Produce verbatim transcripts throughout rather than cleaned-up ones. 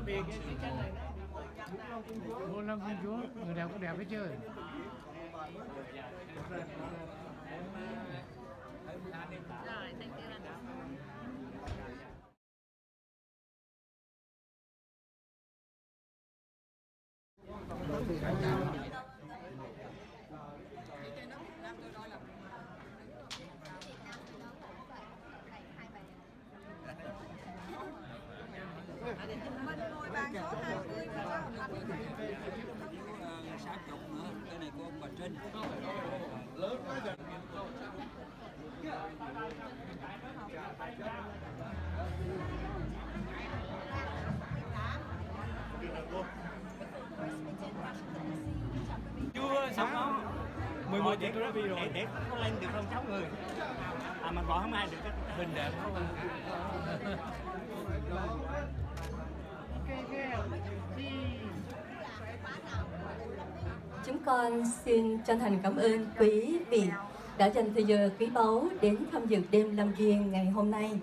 biệt cái tranh này nó Vô Long Công Chúa, người đẹp có đẹp hết chưa? Rồi, thank you anh. Mình ngồi bàn số hai mươi và sáu chục nữa, cái này của ông bà Trinh. Lớn quá trời. Chưa xong đó. mười một giờ tôi đã đi rồi. Để, để có lên được không sáu người. À mà gọi không ai được cái hình đẹp không? Chúng con xin chân thành cảm ơn quý vị đã dành thời giờ quý báu đến tham dự đêm Lam Viên ngày hôm nay.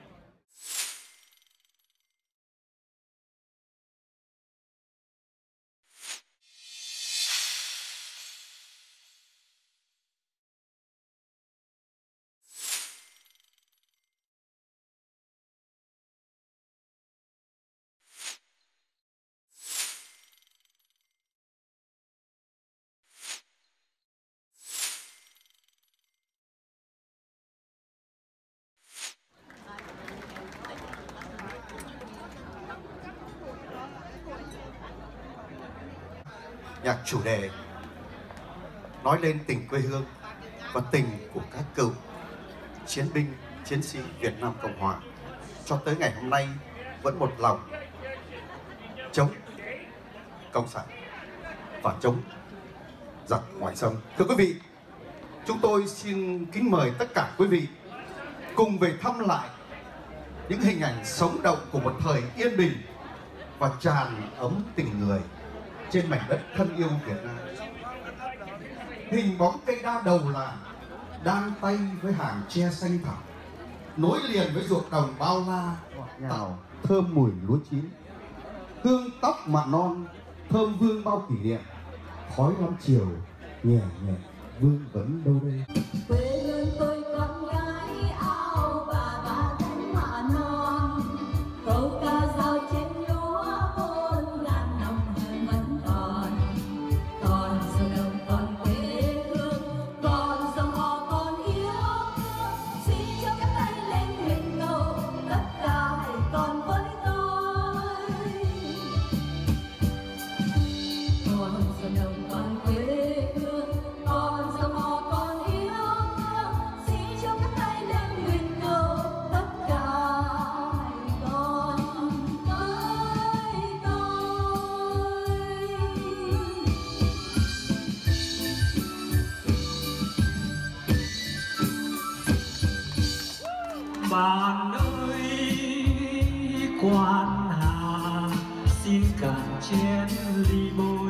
Nhạc chủ đề nói lên tình quê hương và tình của các cựu chiến binh, chiến sĩ Việt Nam Cộng Hòa cho tới ngày hôm nay vẫn một lòng chống cộng sản và chống giặc ngoại xâm. Thưa quý vị, chúng tôi xin kính mời tất cả quý vị cùng về thăm lại những hình ảnh sống động của một thời yên bình và tràn ấm tình người trên mảnh đất thân yêu Việt Nam. Hình bóng cây đa đầu làng đang tay với hàng tre xanh thẳm, nối liền với ruộng đồng bao la tạo thơm mùi lúa chín, hương tóc mạ non thơm vương bao kỷ niệm, khói lắm chiều nhẹ nhẹ vương vấn đâu đây. Quê hương tôi con gái áo và ba cánh mạ non, câu ca dao trên lúa hôn ngàn năm hờn vẫn còn. Còn sông đồng còn quê hương, còn dòng họ còn yêu thương, xin cho các tay lên nguyện cầu tất cả hãy còn với tôi. Còn sông đồng còn quê hương, còn dòng họ còn yêu thương, xin cho các tay lên nguyện cầu tất cả hãy còn với tôi. Bạn ơi quan hà xin cạn chén ly bôi,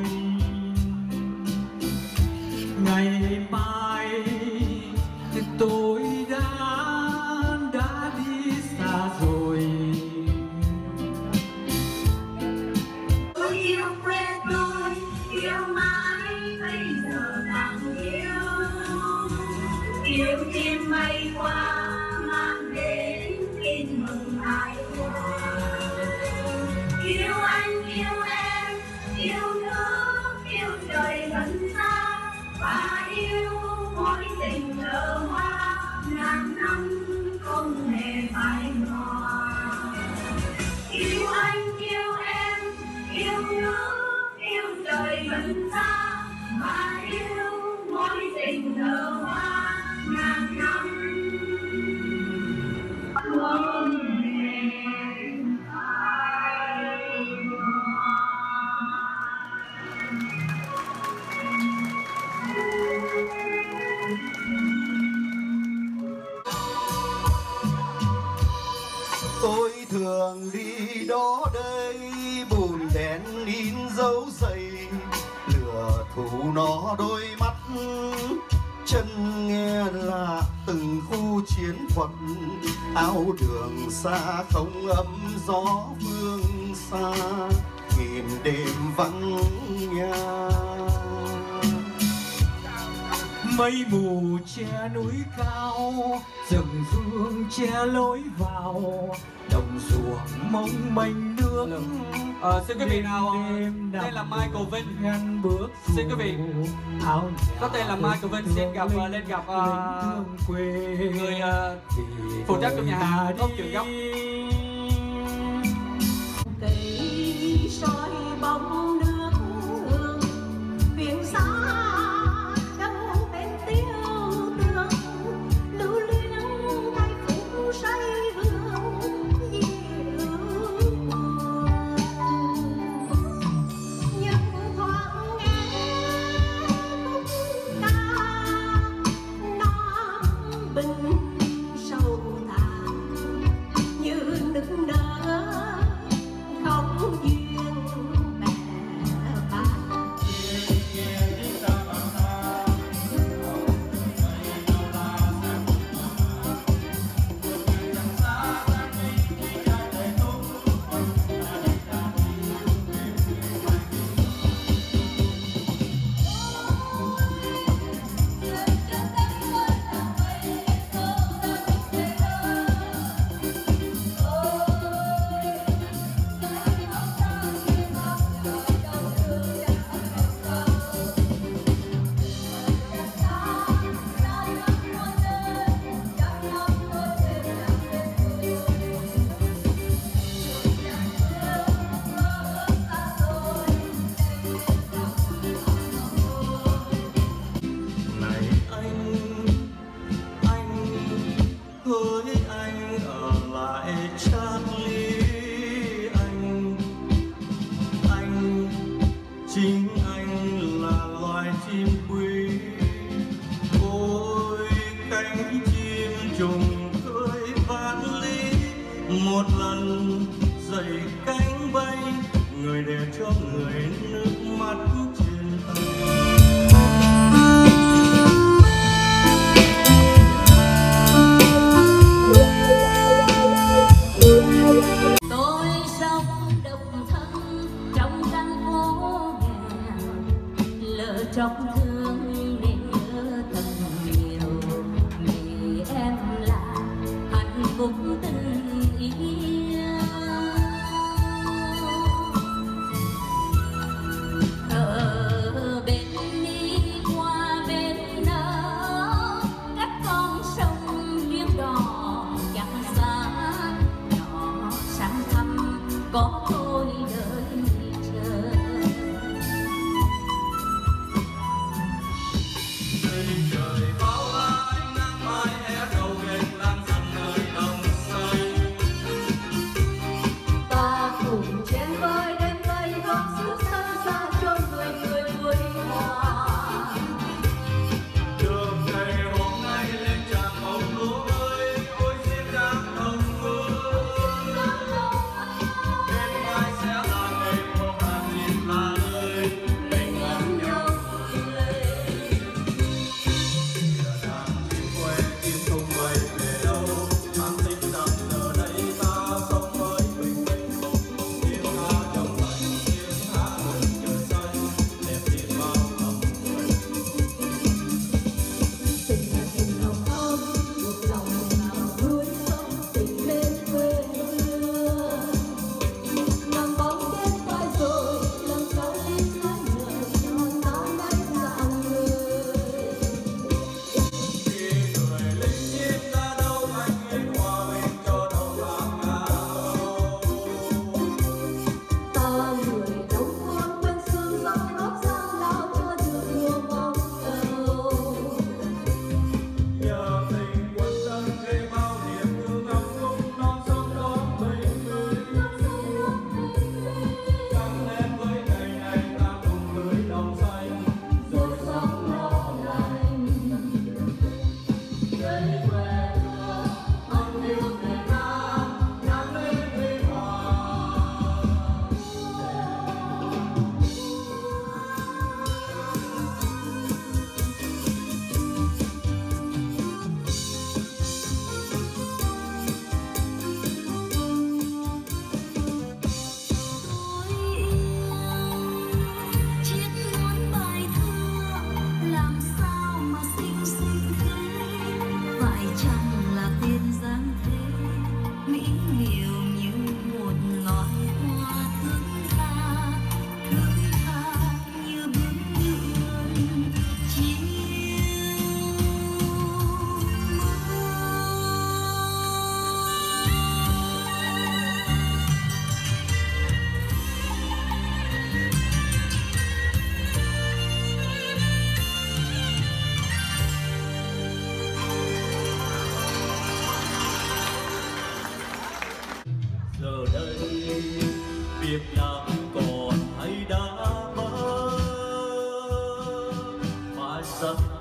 ngày mai tôi đã đã đi xa rồi. tôi yêu quê tôi, yêu mãi bây giờ càng yêu. Yêu chim bay qua mang đến tin mừng ai buồn. Yêu anh yêu em, yêu nước, yêu trời gần xa, và yêu mối tình nở hoa ngàn năm không hề phai nhòa. Yêu anh yêu em, yêu nước, yêu trời gần xa, và yêu mối tình nở hoa ngàn năm không hề phai nhòa. Tôi thường đi đó đây, bùn đen in dấu xây, lửa thủ nó đôi mắt chân nghe lạ từng khu chiến thuật, áo đường xa không ấm gió phương xa, nghìn đêm vắng nhà. Mây mù che núi cao, rừng phương che lối vào, đồng ruộng mong manh nước. Ờ, xin quý vị nào, đây là Michael Vinh. Bước xin quý vị áo có tên là Michael Vinh xin gặp uh, lên gặp uh, người uh, phụ trách trong nhà hàng Ốc Trường Gốc. Cây soi bóng nước biển xa đâu bên tiêu tương, lưu luyến tay phủ say hương dịu nhưng thoáng nghe khúc ca non bình sâu thẳm như nức nở không duyên bè bát. Chính anh là loài chim quý, ôi cánh chim trùng khơi vạn lý. Một lần dậy cánh bay, người để cho người nước mắt trên tay. Tôi sống độc thân trong căn phố nghèo, lỡ trong thương nên nhớ thật nhiều. Vì em là hạnh phúc tình yêu, ở bên đi qua bên nỡ, cách con sông duyên đò chẳng xa. Sáng thăm có tôi đợi chờ. Trời bao la ánh nắng mai hé đầu bên lan dần nơi đồng xanh. sắc